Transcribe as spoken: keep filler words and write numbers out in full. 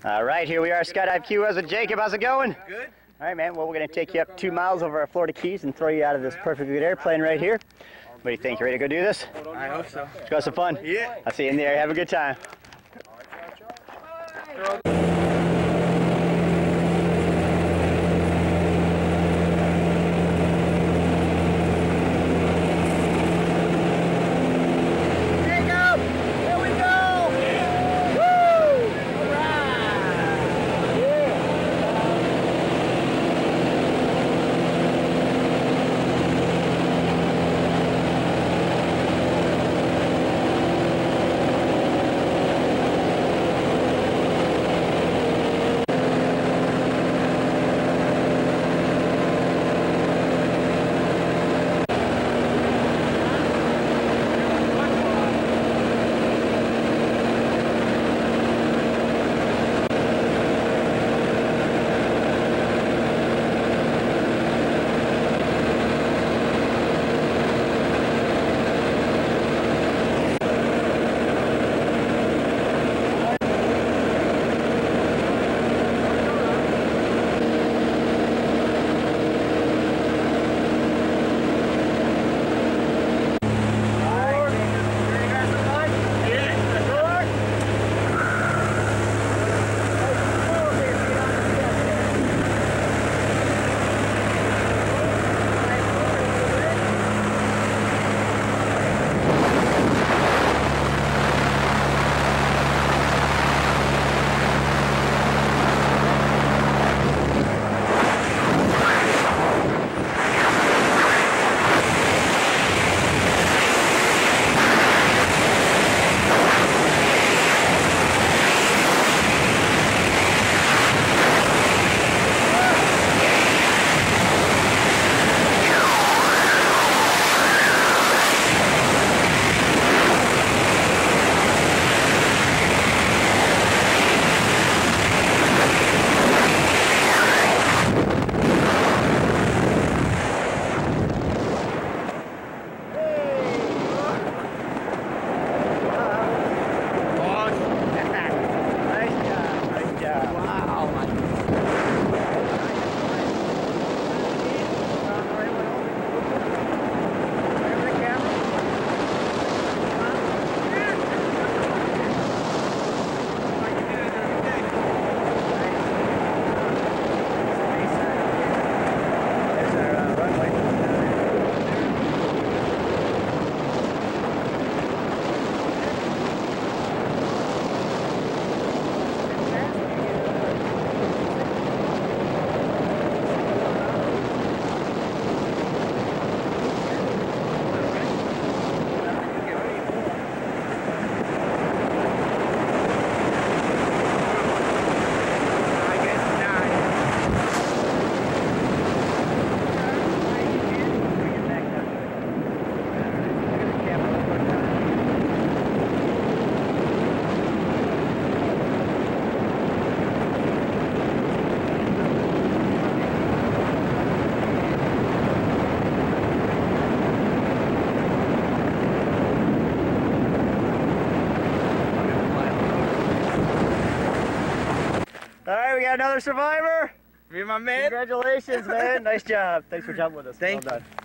All right, here we are, Skydive Key West with Jacob. How's it going? Good. All right, man. Well, we're going to take you up two miles over our Florida Keys and throw you out of this perfectly good airplane right here. What do you think? You ready to go do this? I hope so. Let's go have some fun. Yeah. I'll see you in the air. Have a good time. All right, we got another survivor. You're my man. Congratulations, man. Nice job. Thanks for jumping with us. Thank well you. done.